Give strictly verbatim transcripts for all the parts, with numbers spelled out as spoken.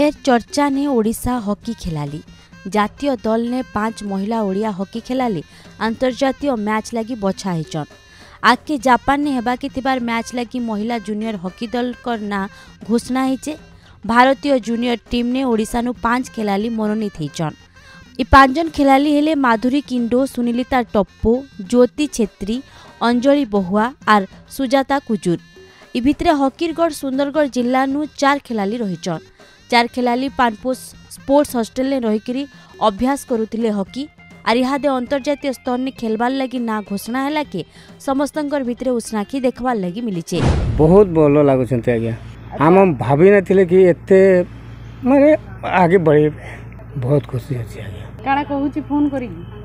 फेर चर्चा ने ओडिशा हॉकी खिलाड़ी जातीय दल ने पांच महिला ओडिया हॉकी खिलाड़ी अंतर्जातीय मैच लगी बछा होचन। आगे जापान ने हेबाके थिबार मैच लगी महिला जूनियर हॉकी दल कर ना घोषणा होइचे। भारतीय जूनियर टीम ने ओडिशा नु पांच खिलाड़ी मनोनीत होइचन। इ पांच जन खिलाड़ी हेले माधुरी किंडो, सुनीलिता टप्पो, ज्योति छेत्री, अंजलि बहुआ और सुजाता कुजूर। इ भितरे हॉकीरगढ़ सुंदरगढ़ जिला नु चार खिलाड़ी रहिचन। चार खिलाड़ी पानपोस स्पोर्ट्स हॉस्टल ने रहिकरी अभ्यास करुथिले हॉकी आर इहादे अंतर्जातीय स्तर ने खेलबार लगी ना घोषणा हैला के समस्तंकर भितरे उस्नाखी देखबार लगी मिलिचे। बहुत भलो लागुछन्ते आज्ञा। हम भाभी नथिले कि एते माने आगे बढ़े। बहुत खुशी अछि आज्ञा। काना कहूची फोन करी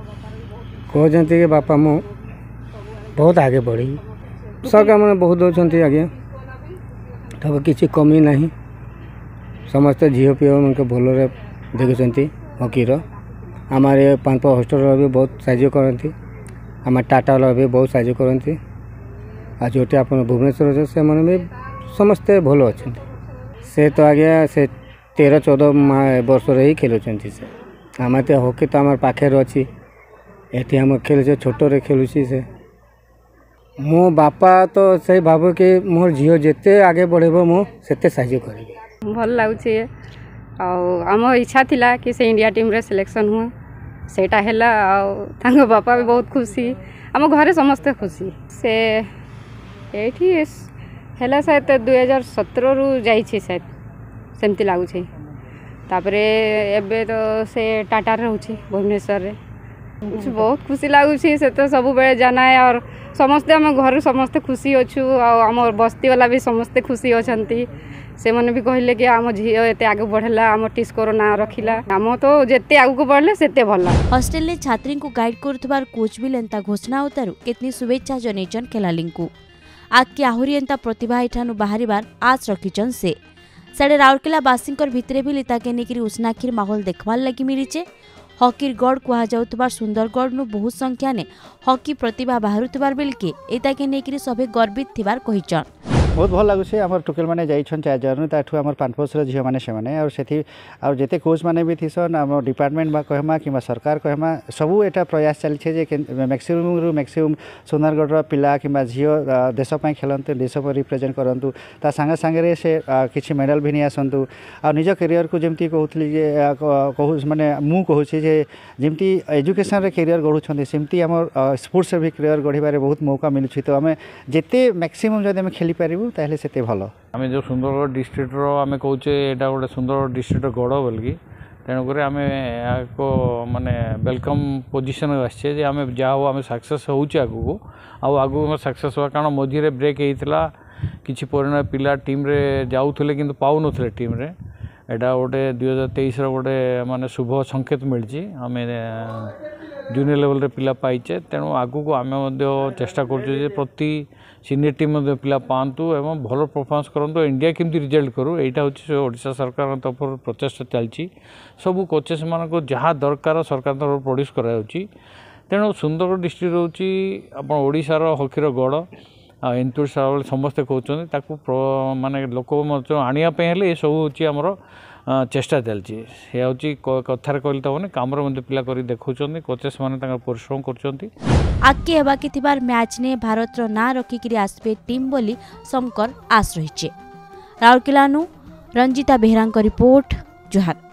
कह जंती के बापा मो बहुत आगे बढ़ी। सरकार माने बहुत दोछन्ती आज्ञा। तब किछि कमी नाही। समस्त झील पी उनके भलरे देखुंट हॉकीर आमार पानप हॉस्टल भी बहुत साहय करती। आम टाटा भी बहुत साहय करती। आज जो आप भुवनेश्वर से भी समस्ते भल अच्छा से तो आज्ञा से तेरह चौदह वर्ष ही खेलुं से आम तो हॉकी तो आम पाखे अच्छी ये आम खेल छोटे खेलुची से मो बापा तो से भाव कि मोर झील जिते आगे बढ़ेब मुझे साहय करी। भल लगुच आम इच्छा थिला कि से इंडिया टीम रे सिलेक्शन हुआ सेटा हैला तांको बापा भी बहुत खुशी आम घरे समस्ते खुशी से एठी हैला शायद दुई हजार सतर रु जाइए शायद सेमती लगुच तापरे एबे तो से टाटा रोचे भुवनेश्वर रे बहुत खुशी लगुच से तो सब बेले जाना है और समस्ते आम घर समस्ते खुशी अच्छु आम बस्ती वाला भी समस्ते खुशी अच्छी से मैंने भी कहले कि आम झील एते आगे बढ़ला आम टिस्कोर ना रखिला आम तो जेते आगु बढ़ले सेते भला। हॉस्टेल ने छात्री को गाइड करुथबार कोच भी लेंता घोषणा उतारू केतनी शुभेच्छा जनैचन खेलाली को आगे आहुरी एंता प्रतिभा इठानु बाहरिबार आस रखिचन से साडे राउरकेला बासिंकर भितरे भी लिता के नेकरी उस्नाखीर माहौल देखबार लगी मिलिचे। हॉकीर गढ़ कह जाउतबार सुंदरगढ़ नु बहुत संख्या ने हॉकी प्रतिभा बाहरुतबार बेलके एता के नेकरी सभे गर्वित थिबार कहिचन। बहुत भल लगुच आम टोकेल मैंने जाइछन चार जन ताठू आम पानपोसर झील मैंने से मैंने और से और जेते कोच मैंने भी थीसन आम डिपार्टमेंट बा कहमा कि सरकार कहमा सबू एटा प्रयास चलछे जे मैक्सिमम रु मैक्सिमम सुंदरगढ़ पिला कि झील देश पई खेलंतु देश को रिप्रेजेंट करंतु ता संगे संगे से किछि मेडल भी नहीं आसंतु और निज करियर को जेमती कहउतली जे कहू माने मु कहूछि जे जेमती एजुकेशन रे करियर गढुछन्ते सेमती आम स्पोर्ट्स रे भी करियर गढिबारे बहुत मौका मिलुछि तो आम जेते मैक्सिमम जदि आम खेली पारिबु ताहले सेते भलो। आम जो सुंदरगढ़ डिस्ट्रिक्ट आम कहचे यहाँ गोटे सुंदरगढ़ डिस्ट्रिक्ट गढ़ बोलिकी तेणुक आम को माने वेलकम पोजिशन आसे आम जाओ आम सक्सेस होचे आगू आगू आम सक्सेस हुआ कारण मझे ब्रेक होता किसी परिमाण पिला टीम रे जाऊले कि पाऊन टीम रे एटा गोटे दुई हजार तेईस गोटे माने शुभ संकेत मिली आम जूनियर लेवल रे पिला पाइचे तेणु आगू को आम चेष्टा कर प्रति सीनियर टीम पिला पातु एवं भल परफॉर्मेंस करूँ इंडिया केमती रिजल्ट करूँ यहाँ हूँ ओडिशा सरकार तरफ प्रचेषा चलती सबू कोचेस मान जहाँ दरकार सरकार तरफ प्रोड्यूस कराऊँगी तेणु सुंदरगढ़ डिस्ट्रिक्ट रोचे आप ओडिशार हॉकीर गढ़ एंतुर समस्ते कहते माने लोक आने सब हूँ आमर चेष्टा चलती से हूँ कथार कहले तो मैंने कम पिला कर देखुं कोचेस मैंने परिश्रम कर आगे हेबाके थिबार मैच ने भारत रो ना रखिकी आसपे टीम बोली शंकर आस रही। राउरकेला रंजिता बेहरा रिपोर्ट जोहार।